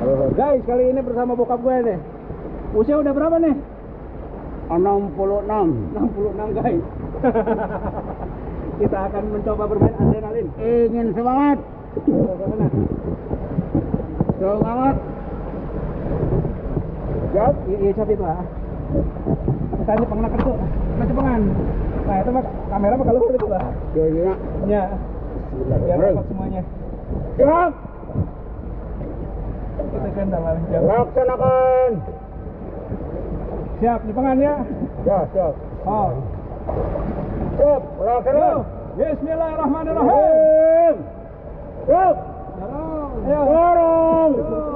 Guys, kali ini bersama bokap gue nih. Usia udah berapa nih? 66 guys. Kita akan mencoba bermain adrenalin. Ingin semangat. Semangat. Siap? Iya, siap itu lah. Kita Jepang nak itu. Nah, Jepangan. Nah, itu mah kamera mah kalau itu lah. Iya. Ya. Biar dapat semuanya. Siap. Kita kendala. Laksanakan. Siap, Jepangan ya. Ya, siap. Oh. Siap, laksanakan. Bismillahirrahmanirrahim. Siap. Dorong. Dorong.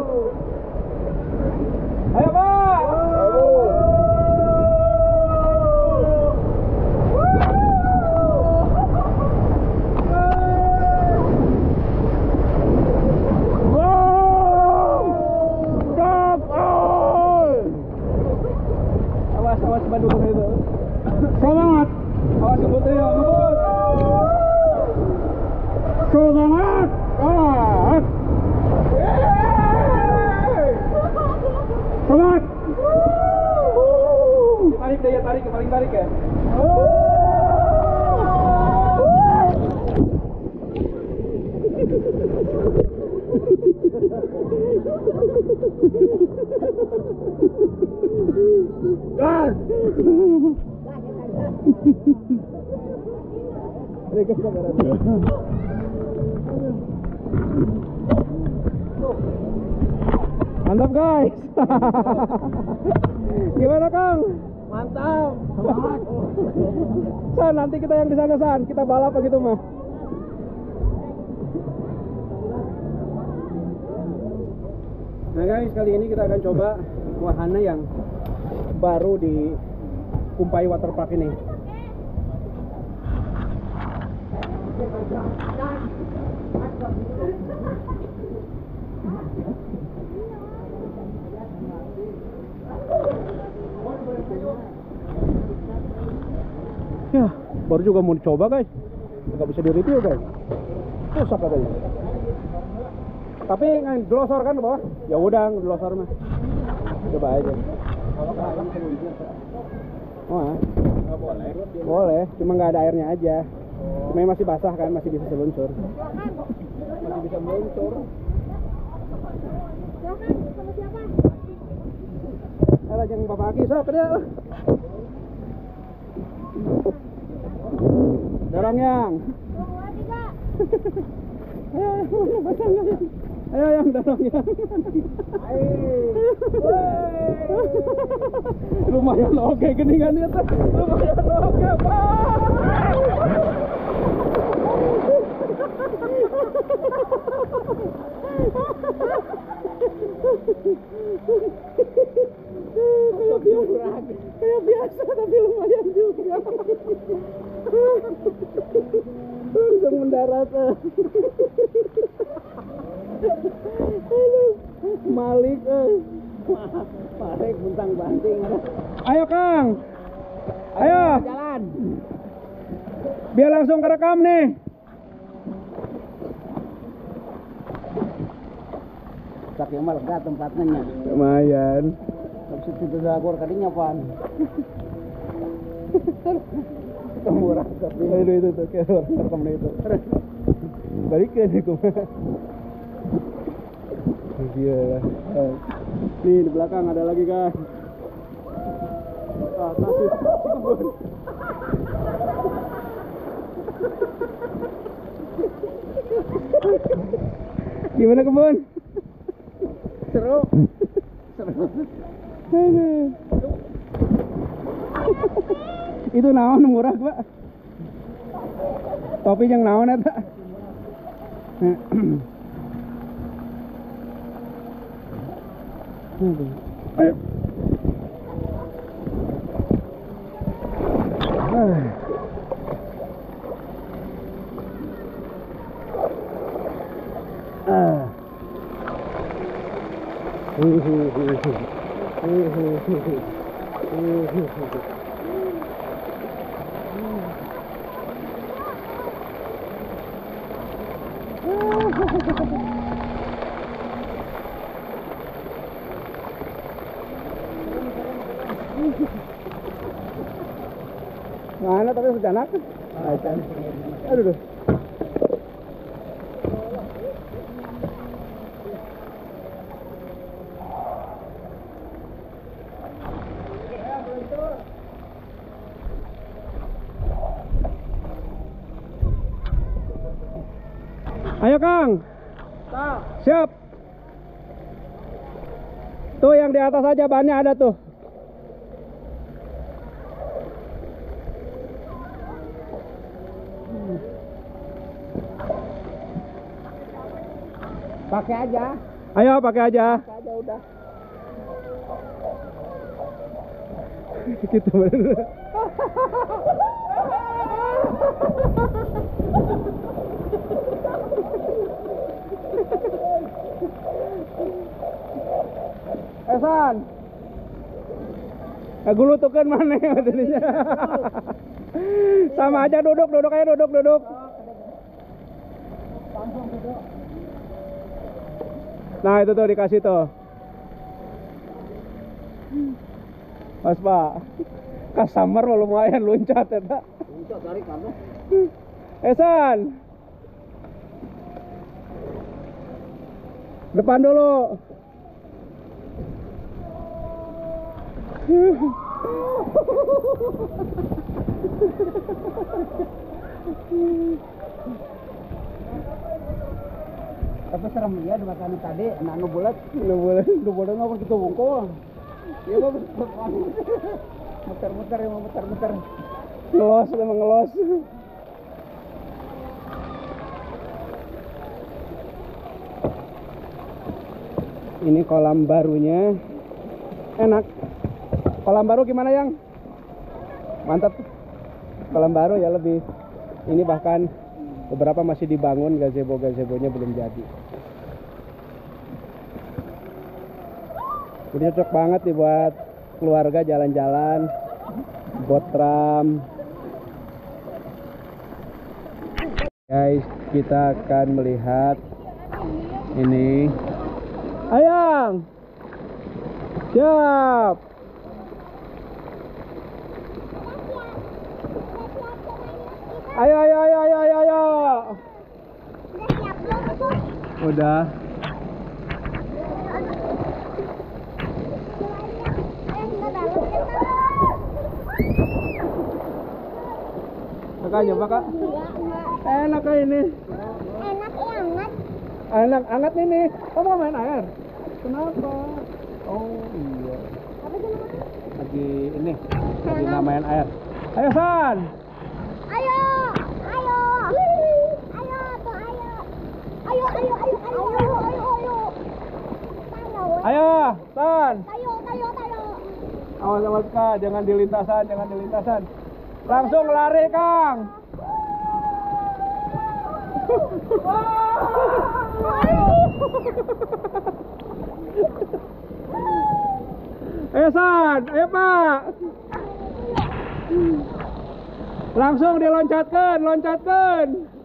Ayo, Pak. Awas Bandung itu. Semangat. Awas ngebut ya, ngebut. Semangat. Semangat. Tarik deh ya, tarik, paling tarik ya. Gas. Mantap guys. Gimana Kang? Mantap. San, nanti kita yang di sana San, kita balap begitu mah. Nah guys, kali ini kita akan coba wahana yang baru di Kumpai Waterpark ini. Ya, baru juga mau dicoba guys. Nggak bisa di-review guys. Rusak katanya. Tapi ngelosor kan ke bawah? Ya udah, ngelosor mah. Coba aja. Oh, boleh. Boleh, cuma nggak ada airnya aja. Cuma masih basah kan, masih bisa seluncur. Masih bisa meluncur. Sama siapa? Alah, jangan bapak Aki, sok dia. Dorong yang. Ayo, basah nggak? Ayo yang dorong yang. Lumayan oke geningan dia tuh. Lumayan oke, Pak. Kayak biasa tapi lumayan juga. Langsung mendarat. Malik. Malik buntang banting. Ayo Kang. Ayo. Jalan. Biar langsung kerekam nih. Tapi yang lega tempatnya. Lumayan. Habis itu dagor kadinya pan. Murah tapi. Itu tuh kayak rekam itu. Balik ke aku. Gila. Nih di belakang ada lagi guys. Kasih kebun. Gimana kebun? Seru. Itu naon murah Pak? Topi yang naon eta? Ayo. Mana tapi hujan aku. Aduh. Ayo Kang. Siap. Tuh yang di atas aja bannya ada tuh. Pakai aja. Ayo pakai aja. Pakai aja udah. Gitu bener. Esan. Gulutukeun maneh tadinya. Sama aja duduk aja duduk. Nah itu tuh dikasih tuh. Mas Pak. Kasamar lumayan loncat ya tak? Loncat dari kamu. Esan. Depan dulu. Tapi serem ya di mata tadi, anak nu bulat Ngapa kita bungkul? ya mau muter-muter ya mau muter-muter. Ngelos emang ngelos. Ini kolam barunya enak. Kolam baru gimana Yang? Mantap. Kolam baru ya lebih. Ini bahkan beberapa masih dibangun, gazebo-gazebonya belum jadi. Jadi cocok banget nih buat keluarga jalan-jalan, boat tram. Guys, kita akan melihat ini. Ayang, siap. Ayo. Udah. Kakak coba Kak. Enak kayak ini. Enak hangat ini. Kamu mau main air? Kenapa? Oh iya. Lagi ini. Lagi nggak main air. Ayo San. Ayo, San. Awas Kak, jangan di lintasan. Langsung lari, Kang. Ayo San, ayo Pak. Langsung diloncatkan.